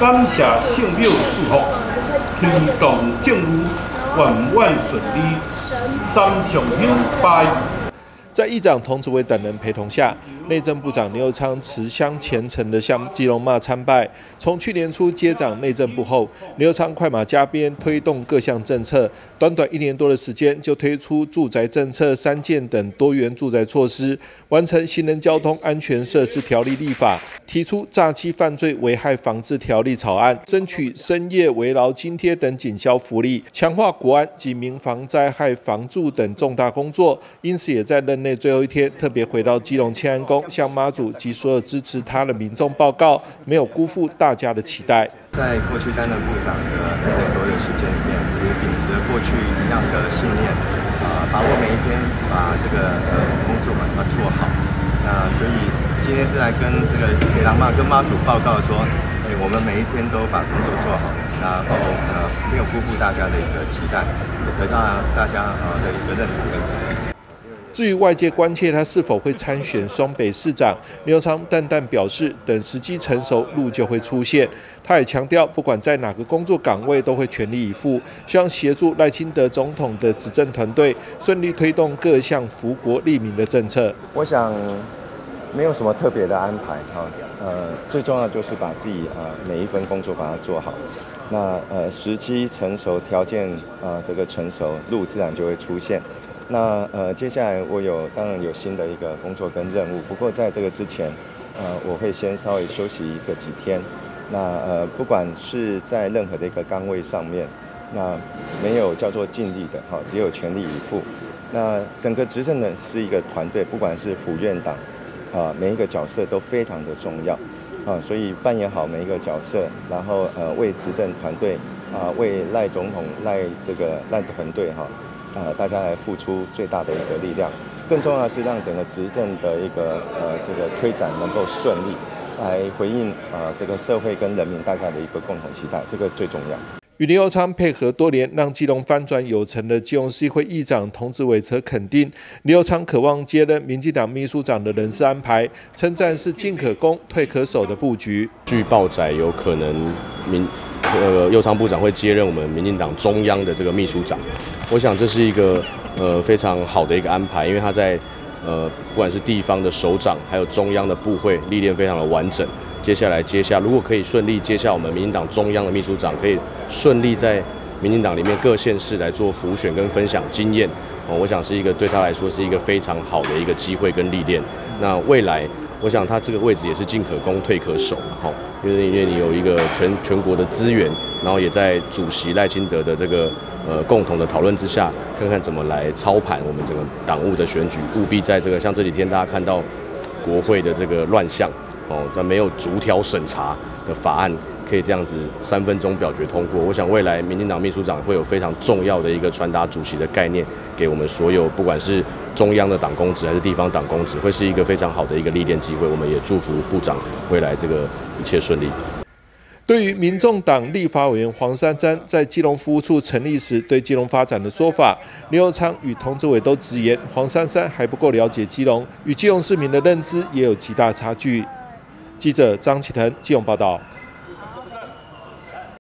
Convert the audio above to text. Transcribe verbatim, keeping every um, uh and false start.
感谢圣庙祝福，推动政务万万顺利，三上香拜。 在议长童子伟等人陪同下，内政部长刘昌持香虔诚地向基隆妈参拜。从去年初接掌内政部后，刘昌快马加鞭推动各项政策，短短一年多的时间就推出住宅政策三件等多元住宅措施，完成行人交通安全设施条例立法，提出诈欺犯罪危害防治条例草案，争取深夜围劳津贴等警消福利，强化国安及民防灾害防助等重大工作。因此，也在任内最后一天特别回到基隆庆安宫，向妈祖及所有支持他的民众报告，没有辜负大家的期待。 在过去担任部长的一年多的时间里面，也秉持了过去一样的信念，啊、呃，把握每一天，把这个呃工作把它做好。那所以今天是来跟这个北郎妈跟妈祖报告说，哎，我们每一天都把工作做好，然后呃没有辜负大家的一个期待，也得到大家呃的一个认同跟肯定。 至于外界关切他是否会参选双北市长，刘昌淡淡表示，等时机成熟，路就会出现。他也强调，不管在哪个工作岗位，都会全力以赴，希望协助赖清德总统的执政团队顺利推动各项福国利民的政策。 我想没有什么特别的安排哈，呃，最重要就是把自己呃每一份工作把它做好。那呃时机成熟，条件呃这个成熟，路自然就会出现。那呃，接下来我有当然有新的一个工作跟任务，不过在这个之前，呃，我会先稍微休息一个几天。那呃，不管是在任何的一个岗位上面，那没有叫做尽力的哈，只有全力以赴。那整个执政呢是一个团队，不管是府院党啊，每一个角色都非常的重要啊，所以扮演好每一个角色，然后呃，为执政团队啊，为赖总统赖这个赖团队哈。呃，大家来付出最大的一个力量，更重要的是让整个执政的一个呃这个推展能够顺利，来回应呃这个社会跟人民大家的一个共同期待，这个最重要。 与刘昌配合多年，让基隆翻转有成的基隆市议会议长童子伟则肯定，刘昌渴望接任民进党秘书长的人事安排，称赞是进可攻退可守的布局。 据报载，有可能民呃右昌部长会接任我们民进党中央的这个秘书长。我想这是一个呃非常好的一个安排，因为他在呃不管是地方的首长，还有中央的部会历练非常的完整。接下来接下如果可以顺利接下我们民进党中央的秘书长，可以顺利在民进党里面各县市来做辅选跟分享经验，哦，我想是一个对他来说是一个非常好的一个机会跟历练。那未来我想他这个位置也是进可攻退可守，哈，因为因为你有一个全全国的资源，然后也在主席赖清德的这个呃共同的讨论之下，看看怎么来操盘我们整个党务的选举，务必在这个像这几天大家看到国会的这个乱象，哦，在没有逐条审查的法案可以这样子三分钟表决通过，我想未来民进党秘书长会有非常重要的一个传达主席的概念给我们所有，不管是中央的党公职还是地方党公职，会是一个非常好的一个历练机会。我们也祝福部长未来这个一切顺利。 对于民众党立法委员黄珊珊在基隆服务处成立时对基隆发展的说法，刘佑昌与童子伟都直言，黄珊珊还不够了解基隆，与基隆市民的认知也有极大差距。记者张启腾基隆报道。